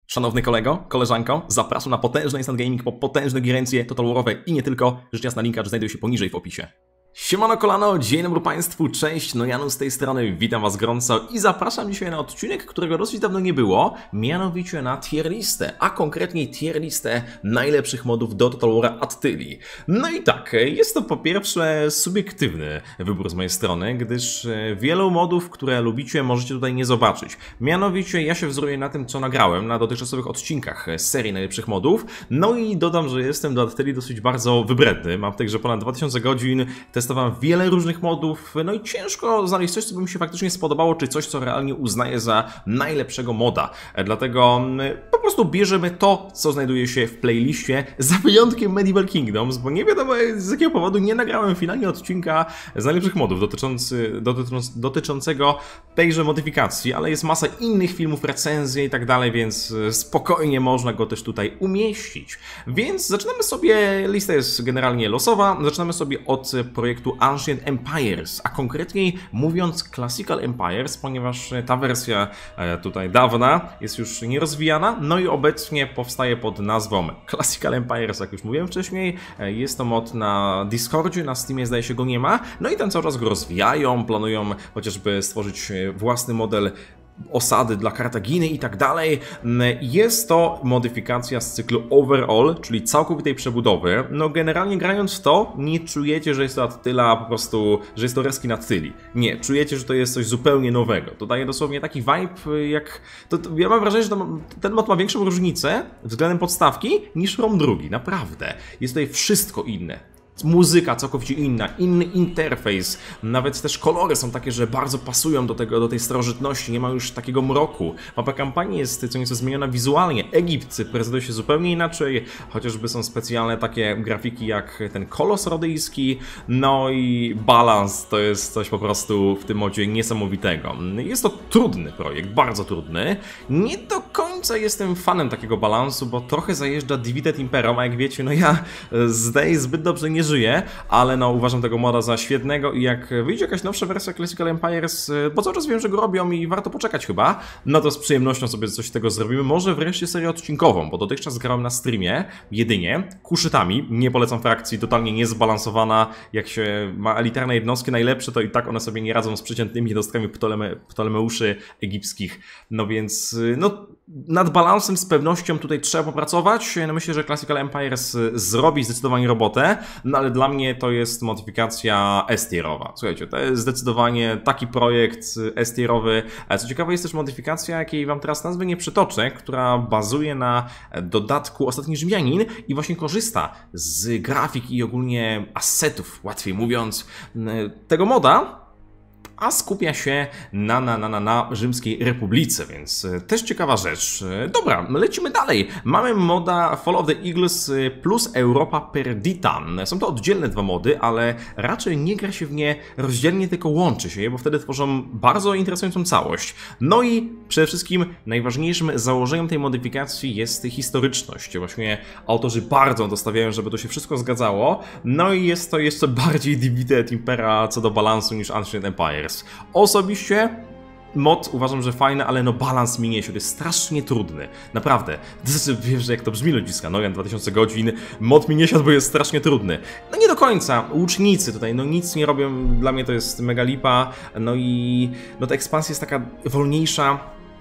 Szanowny kolego, koleżanko, zapraszam na potężny Instant Gaming po potężne gierencje Total Warowe i nie tylko. Rzecz jasna, linka znajduje się poniżej w opisie. Siemano kolano, dzień dobry Państwu, cześć, no Janus z tej strony, witam Was gorąco i zapraszam dzisiaj na odcinek, którego dosyć dawno nie było, mianowicie na tier listę, a konkretniej tier listę najlepszych modów do Total War Attili. No i tak, jest to po pierwsze subiektywny wybór z mojej strony, gdyż wielu modów, które lubicie, możecie tutaj nie zobaczyć. Mianowicie ja się wzoruję na tym, co nagrałem na dotychczasowych odcinkach z serii najlepszych modów, no i dodam, że jestem do Attili dosyć bardzo wybredny, mam także ponad 2000 godzin, testowałem wiele różnych modów, no i ciężko znaleźć coś, co by mi się faktycznie spodobało, czy coś, co realnie uznaję za najlepszego moda. Dlatego po prostu bierzemy to, co znajduje się w playliście, za wyjątkiem Medieval Kingdoms, bo nie wiadomo z jakiego powodu nie nagrałem finalnie odcinka z najlepszych modów dotyczącego tejże modyfikacji, ale jest masa innych filmów, recenzji i tak dalej, więc spokojnie można go też tutaj umieścić. Więc zaczynamy sobie, lista jest generalnie losowa, zaczynamy sobie od projektu Ancient Empires, a konkretniej mówiąc Classical Empires, ponieważ ta wersja tutaj dawna jest już nierozwijana, no i obecnie powstaje pod nazwą Classical Empires, jak już mówiłem wcześniej. Jest to mod na Discordzie, na Steamie zdaje się go nie ma, no i tam cały czas go rozwijają, planują chociażby stworzyć własny model osady dla Kartaginy i tak dalej. Jest to modyfikacja z cyklu Overall, czyli całkowitej przebudowy. No generalnie grając w to, nie czujecie, że jest to Attila, po prostu, że jest to reskin Attili. Nie, czujecie, że to jest coś zupełnie nowego. To daje dosłownie taki vibe jak... ja mam wrażenie, że ten mod ma większą różnicę względem podstawki niż Rome 2. Naprawdę. Jest tutaj wszystko inne. Muzyka całkowicie inna, inny interfejs, nawet też kolory są takie, że bardzo pasują do tej starożytności, nie ma już takiego mroku. Mapa kampanii jest co nieco zmieniona wizualnie, Egipt prezentuje się zupełnie inaczej, chociażby są specjalne takie grafiki jak ten kolos rodyjski, no i balans to jest coś po prostu w tym modzie niesamowitego. Jest to trudny projekt, bardzo trudny, nie do końca jestem fanem takiego balansu, bo trochę zajeżdża Divided Imperium, a jak wiecie, no ja z Day zbyt dobrze nie żyję, ale no uważam tego moda za świetnego i jak wyjdzie jakaś nowsza wersja Classical Empires, bo cały czas wiem, że go robią i warto poczekać chyba, no to z przyjemnością sobie coś z tego zrobimy, może wreszcie serię odcinkową, bo dotychczas grałem na streamie jedynie kuszytami, nie polecam frakcji, totalnie niezbalansowana, jak się ma elitarne jednostki najlepsze, to i tak one sobie nie radzą z przeciętnymi jednostkami Ptolemeuszy egipskich, no więc no nad balansem z pewnością tutaj trzeba popracować, no myślę, że Classical Empires zrobi zdecydowanie robotę, no ale dla mnie to jest modyfikacja S-tierowa. Słuchajcie, to jest zdecydowanie taki projekt S-tierowy. Co ciekawe jest też modyfikacja, jakiej wam teraz nazwy nie przytoczę, która bazuje na dodatku Ostatni Rzymianin i właśnie korzysta z grafiki i ogólnie assetów, łatwiej mówiąc, tego moda, a skupia się na Rzymskiej Republice, więc też ciekawa rzecz. Dobra, lecimy dalej. Mamy moda Fall of the Eagles plus Europa Perdita. Są to oddzielne dwa mody, ale raczej nie gra się w nie rozdzielnie, tylko łączy się je, bo wtedy tworzą bardzo interesującą całość. No i przede wszystkim najważniejszym założeniem tej modyfikacji jest historyczność. Właśnie autorzy bardzo dostawiają, żeby to się wszystko zgadzało. No i jest to jeszcze bardziej Divided Impera co do balansu niż Ancient Empires. Osobiście mod uważam, że fajny, ale no balans mi nie się, to jest strasznie trudny. Naprawdę. Wiesz, że jak to brzmi ludziska, no ja 2000 godzin, mod mi nie siadł, bo jest strasznie trudny. No nie do końca. Łucznicy tutaj, no nic nie robią, dla mnie to jest mega lipa, no i no ta ekspansja jest taka wolniejsza.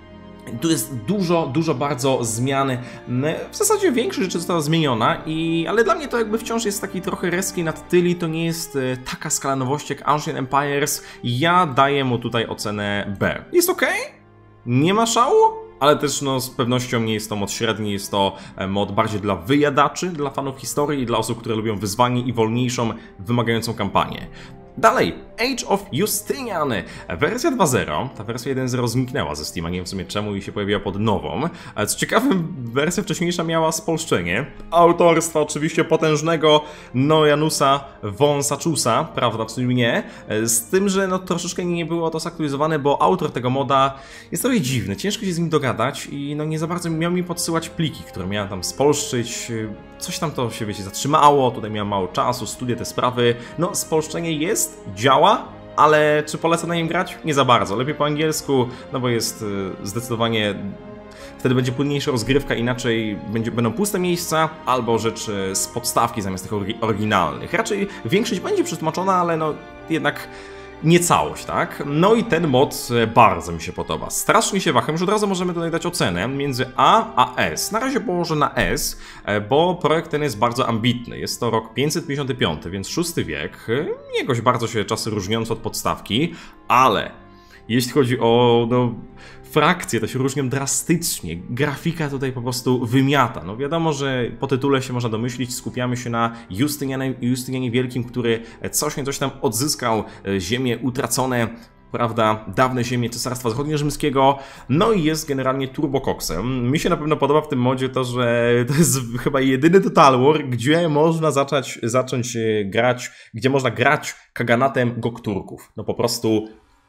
Tu jest dużo bardzo zmian. W zasadzie większość rzeczy została zmieniona, ale dla mnie to jakby wciąż jest taki trochę reskin nad Tyli, to nie jest taka skala nowości jak Ancient Empires. Ja daję mu tutaj ocenę B. Jest ok, nie ma szału, ale też no, z pewnością nie jest to mod średni, jest to mod bardziej dla wyjadaczy, dla fanów historii i dla osób, które lubią wyzwanie i wolniejszą, wymagającą kampanię. Dalej, Age of Justinian, wersja 2.0, ta wersja 1.0 zniknęła ze Steama, nie wiem w sumie czemu i się pojawiła pod nową. Co ciekawe, wersja wcześniejsza miała spolszczenie, autorstwa oczywiście potężnego Janusa Wąsaczusa, prawda, czy nie, z tym, że no troszeczkę nie było to zaktualizowane, bo autor tego moda jest trochę dziwny, ciężko się z nim dogadać i no nie za bardzo miał mi podsyłać pliki, które miałem tam spolszczyć, coś tam to się, wiecie, zatrzymało, tutaj miałem mało czasu, studię te sprawy, no spolszczenie jest, działa, ale czy polecam na nim grać? Nie za bardzo, lepiej po angielsku, no bo jest zdecydowanie wtedy będzie płynniejsza rozgrywka, inaczej będą puste miejsca, albo rzeczy z podstawki zamiast tych oryginalnych. Raczej większość będzie przetłumaczona, ale no jednak nie całość, tak? No i ten mod bardzo mi się podoba. Strasznie się waham, że od razu możemy tutaj dać ocenę między A a S. Na razie położę na S, bo projekt ten jest bardzo ambitny. Jest to rok 555, więc VI wiek. Nie jakoś bardzo się czasy różniące od podstawki, ale jeśli chodzi o frakcje, to się różnią drastycznie. Grafika tutaj po prostu wymiata. No wiadomo, że po tytule się można domyślić, skupiamy się na Justynianie Wielkim, który coś nie coś tam odzyskał ziemie utracone, prawda, dawne ziemie Cesarstwa Zachodniorzymskiego, no i jest generalnie turbokoksem. Mi się na pewno podoba w tym modzie to, że to jest chyba jedyny Total War, gdzie można zacząć grać, gdzie można grać kaganatem Gokturków. No po prostu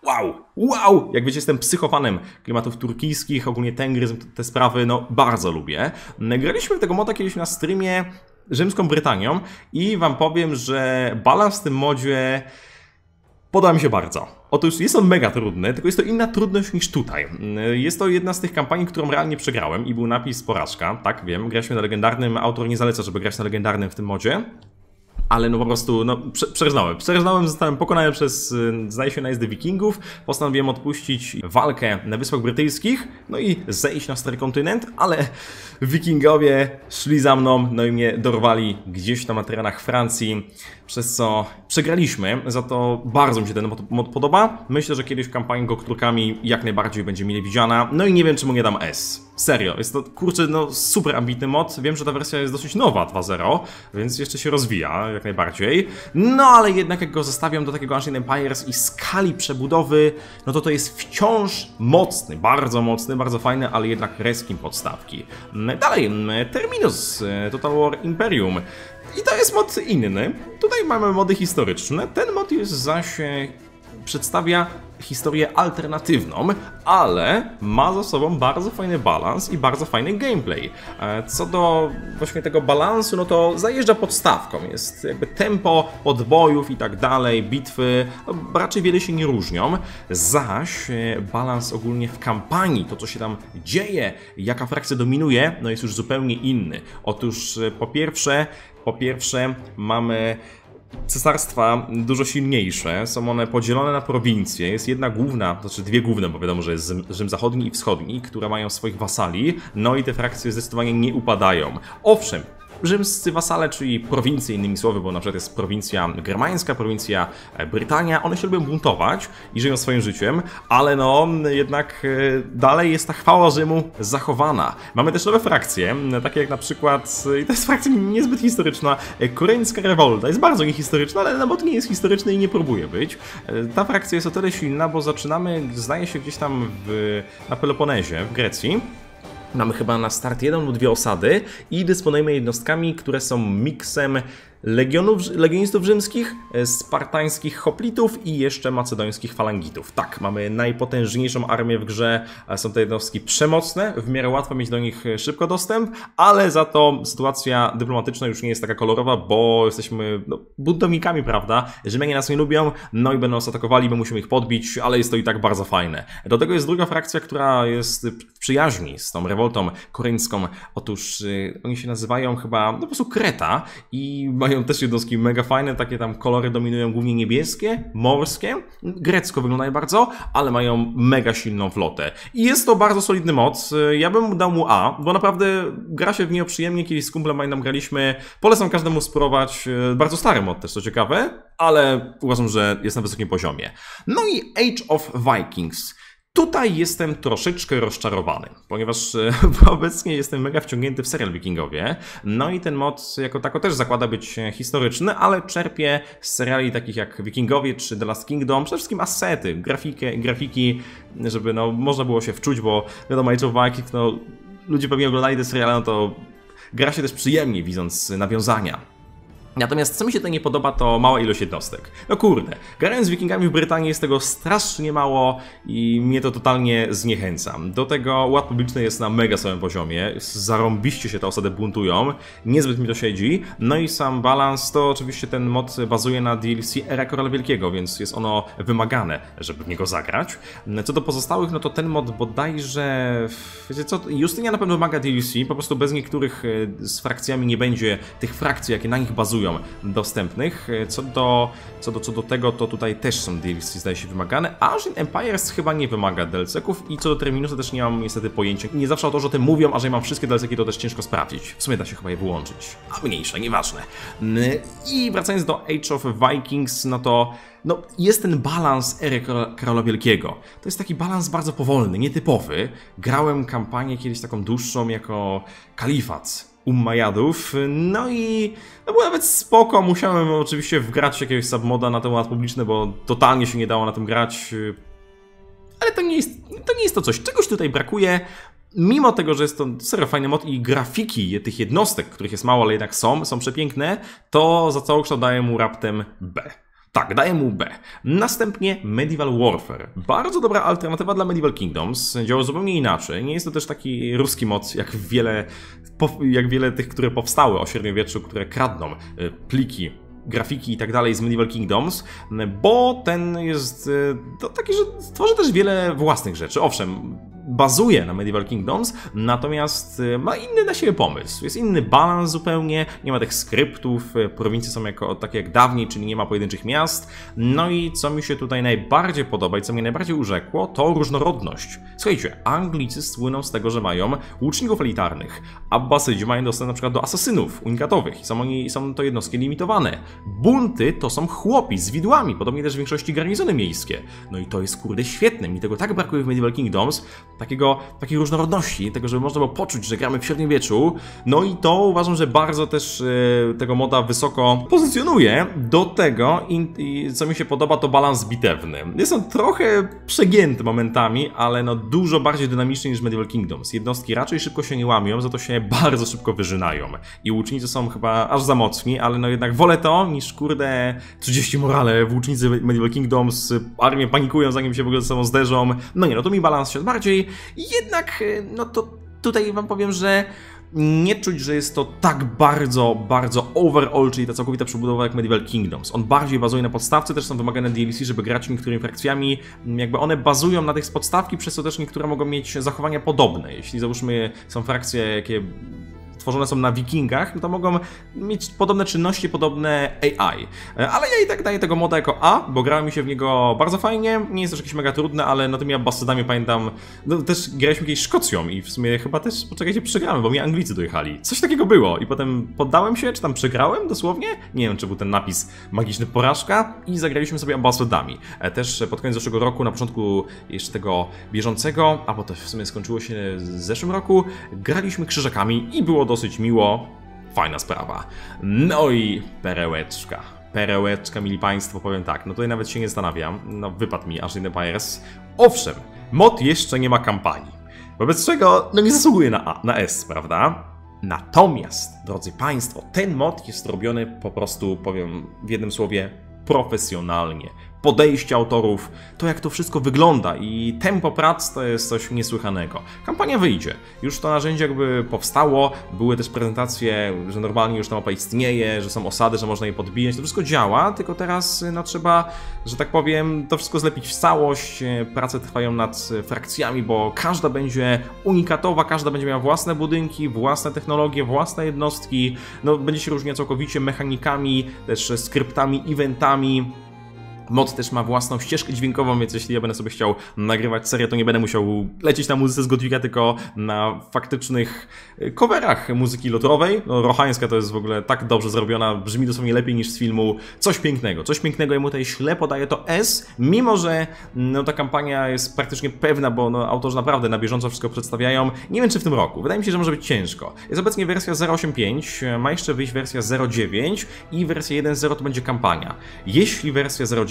wow! Jak wiecie, jestem psychofanem klimatów turkijskich, ogólnie tengryzm, te sprawy, no bardzo lubię. Graliśmy w tego moda kiedyś na streamie Rzymską Brytanią i wam powiem, że balans w tym modzie podoba mi się bardzo. Otóż jest on mega trudny, tylko jest to inna trudność niż tutaj. Jest to jedna z tych kampanii, którą realnie przegrałem i był napis porażka. Tak, wiem, graliśmy na legendarnym, autor nie zaleca, żeby grać na legendarnym w tym modzie. Ale no po prostu, przegrałem, zostałem pokonany przez, zdaje się, najezdy Wikingów, postanowiłem odpuścić walkę na Wyspach Brytyjskich, no i zejść na Stary Kontynent, ale Wikingowie szli za mną, no i mnie dorwali gdzieś tam na terenach Francji, przez co przegraliśmy, za to bardzo mi się ten mod podoba. Myślę, że kiedyś kampania Gokturkami jak najbardziej będzie mile widziana, no i nie wiem, czemu nie dam S. Serio, jest to, kurczę, no super ambitny mod, wiem, że ta wersja jest dosyć nowa, 2.0, więc jeszcze się rozwija, jak najbardziej. No ale jednak jak go zostawiam do takiego Ancient Empires i skali przebudowy, no to jest wciąż mocny, bardzo fajny, ale jednak reskin podstawki. Dalej, Terminus, Total War Imperium. I to jest mod inny. Tutaj mamy mody historyczne. Ten mod jest zaś przedstawia historię alternatywną, ale ma za sobą bardzo fajny balans i bardzo fajny gameplay. Co do właśnie tego balansu, no to zajeżdża podstawką. Jest jakby tempo podbojów i tak dalej, bitwy, no raczej wiele się nie różnią. Zaś balans ogólnie w kampanii, to co się tam dzieje, jaka frakcja dominuje, no jest już zupełnie inny. Otóż po pierwsze mamy cesarstwa dużo silniejsze, są one podzielone na prowincje, jest jedna główna, znaczy dwie główne, bo wiadomo, że jest Rzym Zachodni i Wschodni, które mają swoich wasali, no i te frakcje zdecydowanie nie upadają. Owszem, rzymscy wasale, czyli prowincje, innymi słowy, bo na przykład jest prowincja germańska, prowincja Brytania, one się lubią buntować i żyją swoim życiem, ale no jednak dalej jest ta chwała Rzymu zachowana. Mamy też nowe frakcje, takie jak na przykład, i to jest frakcja niezbyt historyczna, koreańska rewolta, jest bardzo niehistoryczna, ale nawet nie jest historyczny i nie próbuje być. Ta frakcja jest o tyle silna, bo zaczynamy, zdaje się, gdzieś tam na Peloponezie, w Grecji. Mamy chyba na start 1 lub 2 osady i dysponujemy jednostkami, które są miksem legionistów rzymskich, spartańskich hoplitów i jeszcze macedońskich falangitów. Tak, mamy najpotężniejszą armię w grze, są to jednostki przemocne, w miarę łatwo mieć do nich szybko dostęp, ale za to sytuacja dyplomatyczna już nie jest taka kolorowa, bo jesteśmy buntownikami, prawda? Rzymianie nas nie lubią, no i będą nas atakowali, my musimy ich podbić, ale jest to i tak bardzo fajne. Do tego jest druga frakcja, która jest w przyjaźni z tą rewoltą koreańską. Otóż oni się nazywają chyba po prostu Kreta i mają też jednostki mega fajne, takie tam kolory dominują głównie niebieskie, morskie, grecko wyglądają bardzo, ale mają mega silną flotę. I jest to bardzo solidny mod, ja bym dał mu A, bo naprawdę gra się w niego przyjemnie, kiedyś z kumplem nam graliśmy, polecam każdemu spróbować, bardzo stary mod też, co ciekawe, ale uważam, że jest na wysokim poziomie. No i Age of Vikings. Tutaj jestem troszeczkę rozczarowany, ponieważ obecnie jestem mega wciągnięty w serial Wikingowie. No i ten mod jako tako też zakłada być historyczny, ale czerpie z seriali takich jak Wikingowie czy The Last Kingdom, przede wszystkim asety, grafiki, żeby można było się wczuć, bo wiadomo, Age of Vikings, ludzie pewnie oglądali te seriale, no to gra się też przyjemnie, widząc nawiązania. Natomiast co mi się tutaj nie podoba, to mała ilość jednostek. No kurde, grając z Wikingami w Brytanii jest tego strasznie mało i mnie to totalnie zniechęca. Do tego ład publiczny jest na mega samym poziomie, zarąbiście się te osady buntują, niezbyt mi to siedzi. No i sam balans, to oczywiście ten mod bazuje na DLC Era Króla Wielkiego, więc jest ono wymagane, żeby w niego zagrać. Co do pozostałych, no to ten mod bodajże... Wiecie co, Justynia na pewno wymaga DLC, po prostu bez niektórych z frakcjami nie będzie tych frakcji, jakie na nich bazują, dostępnych. Co do tego, to tutaj też są DLC, zdaje się, wymagane. Ancient Empires chyba nie wymaga DLC-ków i co do Terminusa też nie mam niestety pojęcia. Nie zawsze autorzy o tym mówią, a że ja mam wszystkie DLC-ki, to też ciężko sprawdzić. W sumie da się chyba je wyłączyć. A mniejsze, nieważne. I wracając do Age of Vikings, no to jest ten balans ery Króla Wielkiego. To jest taki balans bardzo powolny, nietypowy. Grałem kampanię kiedyś taką dłuższą jako Kalifat Umayyadów, no i było nawet spoko, musiałem oczywiście wgrać jakiegoś submoda na temat publiczny, bo totalnie się nie dało na tym grać, ale to nie jest to coś, czegoś tutaj brakuje. Mimo tego, że jest to serio fajny mod i grafiki tych jednostek, których jest mało, ale jednak są przepiękne, to za całokształt daję mu raptem B. Tak, daję mu B. Następnie Medieval Warfare. Bardzo dobra alternatywa dla Medieval Kingdoms. Działa zupełnie inaczej. Nie jest to też taki ruski mod, jak wiele tych, które powstały o średniowieczu, które kradną pliki, grafiki i tak dalej z Medieval Kingdoms, bo ten jest taki, że tworzy też wiele własnych rzeczy. Owszem, bazuje na Medieval Kingdoms, natomiast ma inny na siebie pomysł. Jest inny balans zupełnie, nie ma tych skryptów, prowincje są takie jak dawniej, czyli nie ma pojedynczych miast. No i co mi się tutaj najbardziej podoba i co mnie najbardziej urzekło, to różnorodność. Słuchajcie, Anglicy słyną z tego, że mają łuczników elitarnych. Abbasydzi mają dostęp na przykład do asasynów unikatowych i są to jednostki limitowane. Bunty to są chłopi z widłami, podobnie też w większości garnizony miejskie. No i to jest kurde świetne, mi tego tak brakuje w Medieval Kingdoms, takiej różnorodności, tego, żeby można było poczuć, że gramy w średniowieczu. No i to uważam, że bardzo też tego moda wysoko pozycjonuje. Do tego, co mi się podoba, to balans bitewny. Jest on trochę przegięty momentami, ale no dużo bardziej dynamiczny niż Medieval Kingdoms. Jednostki raczej szybko się nie łamią, za to się bardzo szybko wyżynają. I łucznicy są chyba aż za mocni, ale no jednak wolę to niż kurde 30 morale w łucznicy Medieval Kingdoms, armie panikują zanim się w ogóle ze sobą zderzą. No nie, no to mi balans się bardziej. Jednak, no to tutaj wam powiem, że nie czuć, że jest to tak bardzo overall, czyli ta całkowita przebudowa jak Medieval Kingdoms. On bardziej bazuje na podstawce, też są wymagane DLC, żeby grać niektórymi frakcjami. Jakby one bazują na tych z podstawki, przez co też niektóre mogą mieć zachowania podobne. Jeśli załóżmy są frakcje, jakie tworzone są na Wikingach, no to mogą mieć podobne czynności, podobne AI. Ale ja i tak daję tego moda jako A, bo grałem mi się w niego bardzo fajnie, nie jest też jakieś mega trudne, ale no tymi Abbasydami pamiętam, no też graliśmy kiedyś Szkocją i w sumie chyba też, poczekajcie, przegramy, bo mi Anglicy dojechali. Coś takiego było i potem poddałem się, czy tam przegrałem dosłownie? Nie wiem, czy był ten napis magiczny porażka i zagraliśmy sobie Abbasydami. Też pod koniec zeszłego roku, na początku jeszcze tego bieżącego, a bo to w sumie skończyło się w zeszłym roku, graliśmy krzyżakami i było dosyć miło, fajna sprawa. No i perełeczka. Perełeczka, mili państwo, powiem tak, no tutaj nawet się nie zastanawiam, no wypadł mi Ancient Empires. Owszem, mod jeszcze nie ma kampanii, wobec czego no nie zasługuje na S, prawda? Natomiast, drodzy państwo, ten mod jest robiony po prostu, powiem w jednym słowie, profesjonalnie. Podejście autorów, to jak to wszystko wygląda i tempo prac to jest coś niesłychanego. Kampania wyjdzie, już to narzędzie jakby powstało, były też prezentacje, że normalnie już ta mapa istnieje, że są osady, że można je podbijać, to wszystko działa, tylko teraz no trzeba, że tak powiem, to wszystko zlepić w całość, prace trwają nad frakcjami, bo każda będzie unikatowa, każda będzie miała własne budynki, własne technologie, własne jednostki, no będzie się różniła całkowicie mechanikami, też skryptami, eventami. Mod też ma własną ścieżkę dźwiękową, więc jeśli ja będę sobie chciał nagrywać serię, to nie będę musiał lecieć na muzyce z Godwika, tylko na faktycznych coverach muzyki lotrowej. No, Rohańska to jest w ogóle tak dobrze zrobiona, brzmi dosłownie lepiej niż z filmu. Coś pięknego, ja mu tutaj ślepo daję to S, mimo że no, ta kampania jest praktycznie pewna, bo no, autorzy naprawdę na bieżąco wszystko przedstawiają. Nie wiem, czy w tym roku. Wydaje mi się, że może być ciężko. Jest obecnie wersja 0.8.5, ma jeszcze wyjść wersja 0.9 i wersja 1.0 to będzie kampania. Jeśli wersja 0.9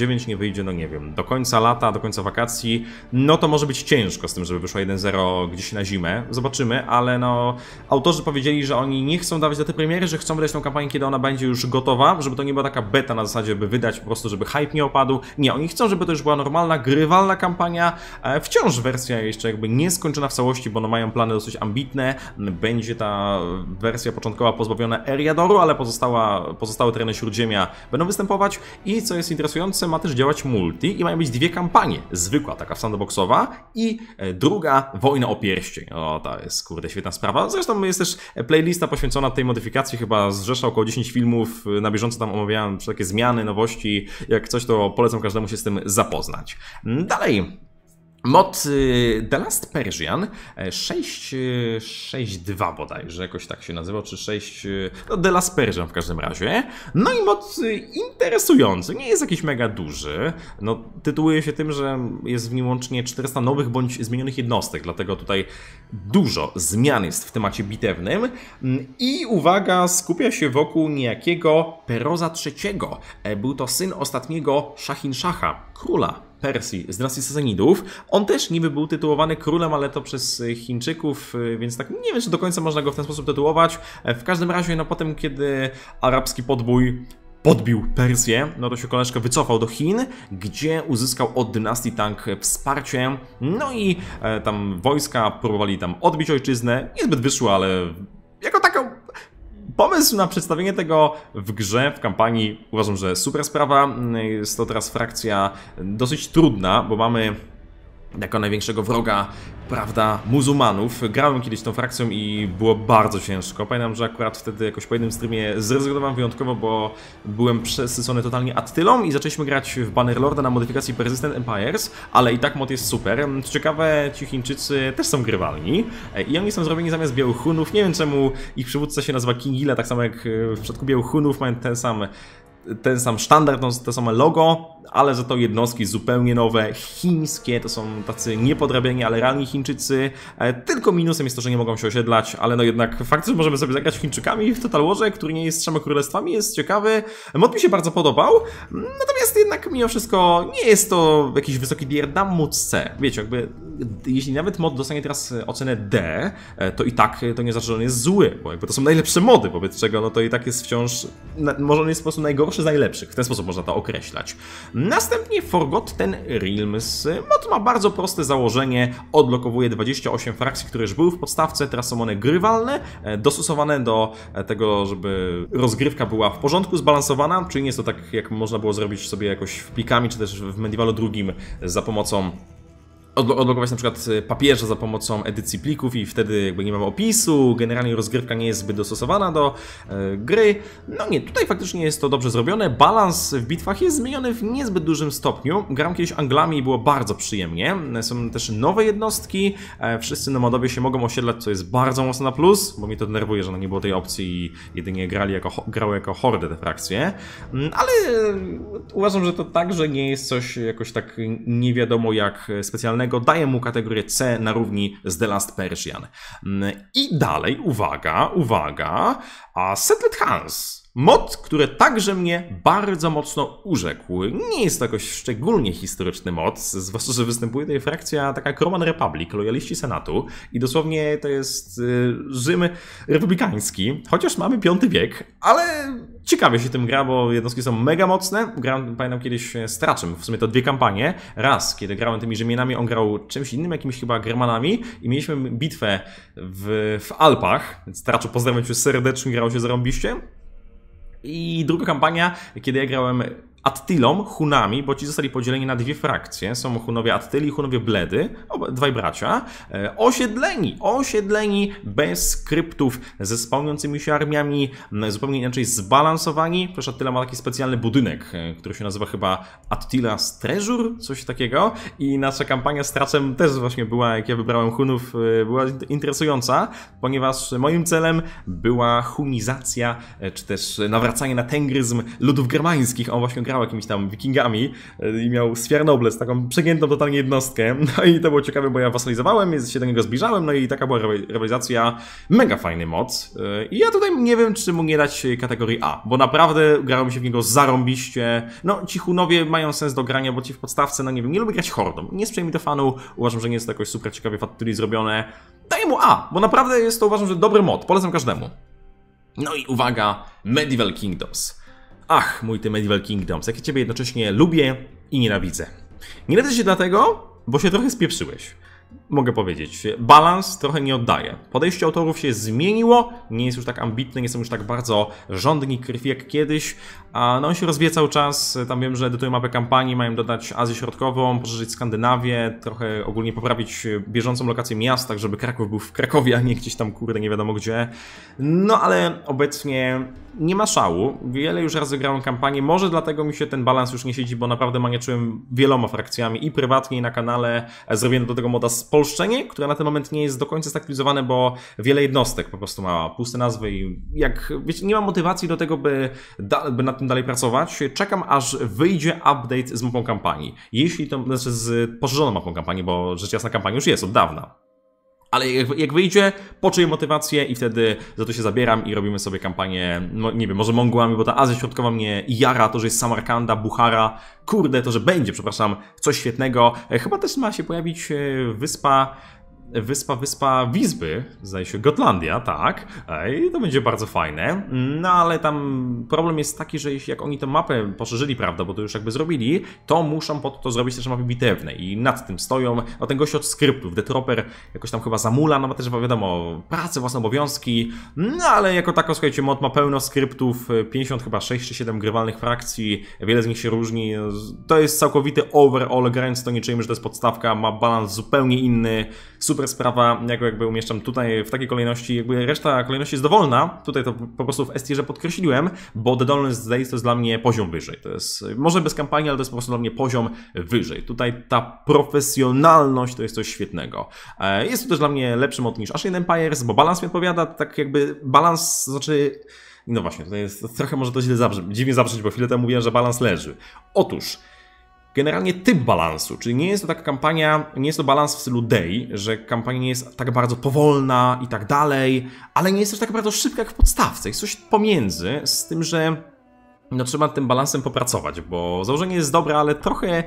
9 nie wyjdzie, no nie wiem, do końca lata, do końca wakacji, no to może być ciężko z tym, żeby wyszła 1.0 gdzieś na zimę. Zobaczymy, ale no autorzy powiedzieli, że oni nie chcą dawać daty premiery, że chcą wydać tą kampanię, kiedy ona będzie już gotowa, żeby to nie była taka beta na zasadzie, by wydać po prostu, żeby hype nie opadł. Nie, oni chcą, żeby to już była normalna, grywalna kampania. Wciąż wersja jeszcze jakby nieskończona w całości, bo no mają plany dosyć ambitne. Będzie ta wersja początkowa pozbawiona Eriadoru, ale pozostałe tereny Śródziemia będą występować. I co jest interesujące, ma też działać multi i mają być dwie kampanie. Zwykła, taka sandboxowa i druga, Wojna o Pierścień. O, to jest kurde świetna sprawa. Zresztą jest też playlista poświęcona tej modyfikacji, chyba zrzesza około 10 filmów. Na bieżąco tam omawiałem takie zmiany, nowości. Jak coś, to polecam każdemu się z tym zapoznać. Dalej. Mod The Last Persian 6.2 bodajże, jakoś tak się nazywał, czy 6... No The Last Persian w każdym razie. No i mod interesujący, nie jest jakiś mega duży. No, tytułuje się tym, że jest w nim łącznie 400 nowych bądź zmienionych jednostek, dlatego tutaj dużo zmian jest w temacie bitewnym. I uwaga, skupia się wokół niejakiego Peroza III. Był to syn ostatniego Shahinshaha, króla Persji z dynastii Sasanidów. On też niby był tytułowany królem, ale to przez Chińczyków, więc tak nie wiem, czy do końca można go w ten sposób tytułować. W każdym razie, no potem, kiedy arabski podbój podbił Persję, no to się koleżka wycofał do Chin, gdzie uzyskał od dynastii Tang wsparcie. No i tam wojska próbowali tam odbić ojczyznę. Niezbyt wyszło, ale jako taką... Pomysł na przedstawienie tego w grze, w kampanii uważam, że super sprawa. Jest to teraz frakcja dosyć trudna, bo mamy jako największego wroga, prawda, muzułmanów. Grałem kiedyś tą frakcją i było bardzo ciężko. Pamiętam, że akurat wtedy jakoś po jednym streamie zrezygnowałem wyjątkowo, bo byłem przesycony totalnie Attylą i zaczęliśmy grać w Bannerlorda na modyfikacji Persistent Empires, ale i tak mod jest super. Co ciekawe, ci Chińczycy też są grywalni i oni są zrobieni zamiast białych Hunów. Nie wiem, czemu ich przywódca się nazywa King Illa, tak samo jak w przypadku białych Hunów mają ten sam sztandar, to same logo, ale za to jednostki zupełnie nowe, chińskie, to są tacy niepodrabiani, ale realni Chińczycy. Tylko minusem jest to, że nie mogą się osiedlać, ale no jednak fakt, że możemy sobie zagrać Chińczykami w Total Warze, który nie jest 3 królestwami, jest ciekawy. Mod mi się bardzo podobał, natomiast jednak mimo wszystko nie jest to jakiś wysoki tier, dam mu C. Wiecie, jakby jeśli nawet mod dostanie teraz ocenę D, to i tak to nie znaczy, że on jest zły, bo jakby to są najlepsze mody, wobec czego no to i tak jest wciąż, może on jest po prostu najgorszy z najlepszych, w ten sposób można to określać. Następnie Forgotten Realms. Mod ma bardzo proste założenie, odblokowuje 28 frakcji, które już były w podstawce, teraz są one grywalne, dostosowane do tego, żeby rozgrywka była w porządku, zbalansowana, czyli nie jest to tak, jak można było zrobić sobie jakoś plikami, czy też w Medievalu II za pomocą odblokować na przykład papieża za pomocą edycji plików i wtedy jakby nie mamy opisu, generalnie rozgrywka nie jest zbyt dostosowana do gry. No nie, tutaj faktycznie jest to dobrze zrobione. Balans w bitwach jest zmieniony w niezbyt dużym stopniu. Grałem kiedyś Anglami i było bardzo przyjemnie. Są też nowe jednostki. Wszyscy nomadowie się mogą osiedlać, co jest bardzo mocno na plus, bo mnie to denerwuje, że nie było tej opcji i jedynie grały jako hordy te frakcje. Ale uważam, że to także nie jest coś jakoś tak nie wiadomo jak specjalnego. Daję mu kategorię C na równi z The Last Persian. I dalej, uwaga, a Settled Hands. Mod, który także mnie bardzo mocno urzekł. Nie jest to jakoś szczególnie historyczny mod, zwłaszcza, że występuje tutaj frakcja taka jak Roman Republic, lojaliści Senatu i dosłownie to jest Rzym republikański, chociaż mamy V wiek, ale ciekawie się tym gra, bo jednostki są mega mocne. Grałem, pamiętam kiedyś z Traczem, w sumie to 2 kampanie. Raz, kiedy grałem tymi Rzymianami, on grał czymś innym, jakimiś chyba Germanami i mieliśmy bitwę w Alpach, więc Traczu pozdrawiam cię serdecznie, grało się zarąbiście. I druga kampania, kiedy ja grałem Attylą, Hunami, bo ci zostali podzieleni na 2 frakcje. Są Hunowie Attyli i Hunowie Bledy, dwaj bracia, osiedleni bez skryptów, ze spełniającymi się armiami, zupełnie inaczej zbalansowani. Przecież Attyla ma taki specjalny budynek, który się nazywa chyba Attila's Treasure, coś takiego. I nasza kampania z Traczem też właśnie była, jak ja wybrałem Hunów, była interesująca, ponieważ moim celem była hunizacja, czy też nawracanie na tengryzm ludów germańskich. On właśnie grał jechał jakimiś tam wikingami i miał Sphere Nobles, taką przegiętą totalnie jednostkę. No i to było ciekawe, bo ja wasalizowałem, więc się do niego zbliżałem, no i taka była rywalizacja. Mega fajny mod. I ja tutaj nie wiem, czy mu nie dać kategorii A, bo naprawdę grało mi się w niego zarąbiście. No, ci Hunowie mają sens do grania, bo ci w podstawce, no nie wiem, nie lubię grać hordą. Nie sprzyja mi to fanu, uważam, że nie jest to jakoś super ciekawie fatyli zrobione. Daję mu A, bo naprawdę jest to, uważam, że dobry mod, polecam każdemu. No i uwaga, Medieval Kingdoms. Ach, mój ty Medieval Kingdoms, jak ja ciebie jednocześnie lubię i nienawidzę. Nienawidzę się dlatego, bo się trochę spieprzyłeś. Mogę powiedzieć, balans trochę nie oddaje. Podejście autorów się zmieniło, nie jest już tak ambitny, nie są już tak bardzo żądni krwi jak kiedyś, a no on się rozwija cały czas. Tam wiem, że edytują mapę kampanii, mają dodać Azję Środkową, poszerzyć Skandynawię, trochę ogólnie poprawić bieżącą lokację miast, tak żeby Kraków był w Krakowie, a nie gdzieś tam kurde nie wiadomo gdzie. No ale obecnie nie ma szału. Wiele już razy grałem kampanię, może dlatego mi się ten balans już nie siedzi, bo naprawdę maniaczyłem wieloma frakcjami i prywatnie, i na kanale. Zrobiłem do tego moda spolszczenie, które na ten moment nie jest do końca zaktualizowane, bo wiele jednostek po prostu ma puste nazwy i jak wiecie, nie mam motywacji do tego, by nad tym dalej pracować. Czekam, aż wyjdzie update z mapą kampanii. Jeśli to, znaczy z poszerzoną mapą kampanii, bo rzecz jasna kampania już jest od dawna. Ale jak wyjdzie, poczuję motywację i wtedy za to się zabieram i robimy sobie kampanię, no nie wiem, może Mongołami, bo ta Azja Środkowa mnie jara, to, że jest Samarkanda, Buchara, kurde, to, że będzie, przepraszam, coś świetnego. Chyba też ma się pojawić wyspa Wizby, zdaje się, Gotlandia, tak, i to będzie bardzo fajne, no ale tam problem jest taki, że jak oni tę mapę poszerzyli, prawda, bo to już jakby zrobili, to muszą pod to zrobić też mapy bitewne i nad tym stoją, no ten gość od skryptów, Detroper jakoś tam chyba zamula, no ma też wiadomo, pracę, własne obowiązki, no ale jako tako, słuchajcie, mod ma pełno skryptów, 50 chyba 6 czy 7 grywalnych frakcji, wiele z nich się różni, to jest całkowity overall, grając to nie czujemy, że to jest podstawka, ma balans zupełnie inny, super sprawa, jakby umieszczam tutaj w takiej kolejności, jakby reszta kolejności jest dowolna, tutaj to po prostu w S-tierze podkreśliłem, bo The Dawnless Days to jest dla mnie poziom wyżej, to jest, może bez kampanii, ale to jest po prostu dla mnie poziom wyżej, tutaj ta profesjonalność to jest coś świetnego. Jest to też dla mnie lepszy mod niż Ashen Empires, bo balans mi odpowiada, tak jakby balans, znaczy... No właśnie, to jest trochę może to dziwnie zabrzmieć, bo chwilę temu mówiłem, że balans leży. Otóż, generalnie typ balansu, czyli nie jest to taka kampania, nie jest to balans w stylu Day, że kampania nie jest tak bardzo powolna i tak dalej, ale nie jest też tak bardzo szybka jak w podstawce. Jest coś pomiędzy, z tym, że no, trzeba nad tym balansem popracować, bo założenie jest dobre, ale trochę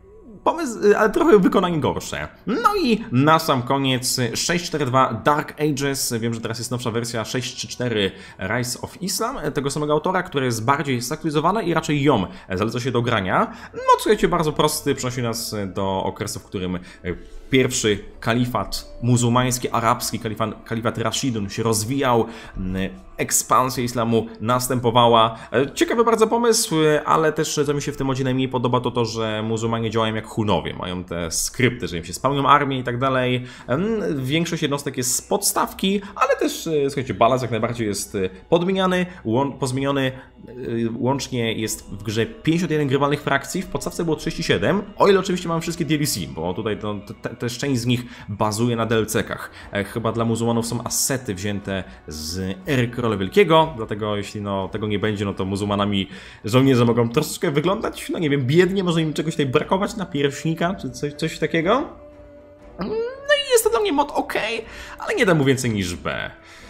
wykonanie gorsze. No i na sam koniec 6.4.2 Dark Ages. Wiem, że teraz jest nowsza wersja 6.3.4 Rise of Islam tego samego autora, która jest bardziej zaktualizowana i raczej ją zaleca się do grania. No słuchajcie, bardzo prosty, przenosi nas do okresu, w którym pierwszy kalifat muzułmański, arabski, kalifat Rashidun się rozwijał, ekspansja islamu następowała. Ciekawy bardzo pomysł, ale też co mi się w tym modzie najmniej podoba, to to, że muzułmanie działają jak Hunowie, mają te skrypty, że im się spełnią armię i tak dalej. Większość jednostek jest z podstawki, ale też, słuchajcie, balans jak najbardziej jest podmieniany, pozmieniony. Łącznie jest w grze 51 grywalnych frakcji, w podstawce było 37, o ile oczywiście mamy wszystkie DLC, bo tutaj też część z nich bazuje na DLC-kach. Chyba dla muzułmanów są asety wzięte z Ery Króla Wielkiego, dlatego jeśli tego nie będzie, no to muzułmanami żołnierze mogą troszeczkę wyglądać, no nie wiem, biednie, może im czegoś tutaj brakować na pierśnika, czy coś takiego. No i jest to dla mnie mod ok, ale nie dam mu więcej niż B.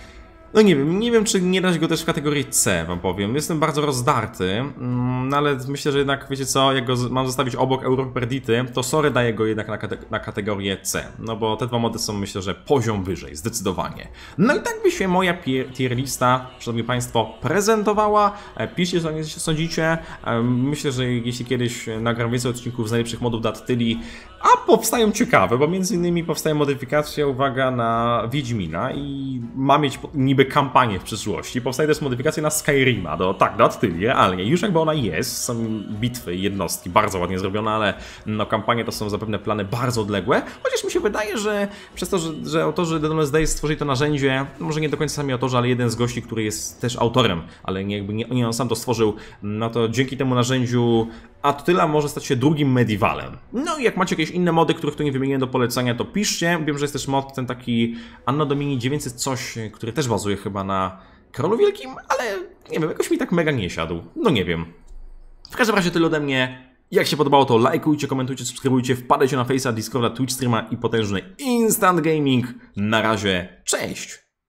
No nie wiem, czy nie dać go też w kategorii C, wam powiem. Jestem bardzo rozdarty, no ale myślę, że jednak, wiecie co, jak go mam zostawić obok Europa Perdity, to sorry, daję go jednak na kategorię C. No bo te dwa mody są, myślę, że poziom wyżej, zdecydowanie. No i tak by się moja tier lista, szanowni państwo, prezentowała. Piszcie, co sądzicie. Myślę, że jeśli kiedyś nagram więcej odcinków z najlepszych modów Dattyli, a powstają ciekawe, bo między innymi powstaje modyfikacja, uwaga, na Wiedźmina i ma mieć niby kampanię w przyszłości. Powstaje też modyfikacja na Skyrima, do Attyli, realnie. Już jakby ona jest, są bitwy, jednostki, bardzo ładnie zrobione, ale no kampanie to są zapewne plany bardzo odległe, chociaż mi się wydaje, że przez to, że autorzy The Dawnless Days stworzyli to narzędzie, może nie do końca sami autorzy, ale jeden z gości, który jest też autorem, ale nie on sam to stworzył, no to dzięki temu narzędziu Attila może stać się drugim Medievalem. No i jak macie jakieś inne mody, których tu nie wymieniłem do polecenia, to piszcie. Wiem, że jest też mod ten taki Anno Domini 900 coś, który też bazuje chyba na Królu Wielkim, ale nie wiem, jakoś mi tak mega nie siadł. No nie wiem. W każdym razie tyle ode mnie. Jak się podobało, to lajkujcie, komentujcie, subskrybujcie, wpadajcie na Face'a, Discorda, Twitch Streama i potężny Instant Gaming. Na razie, cześć!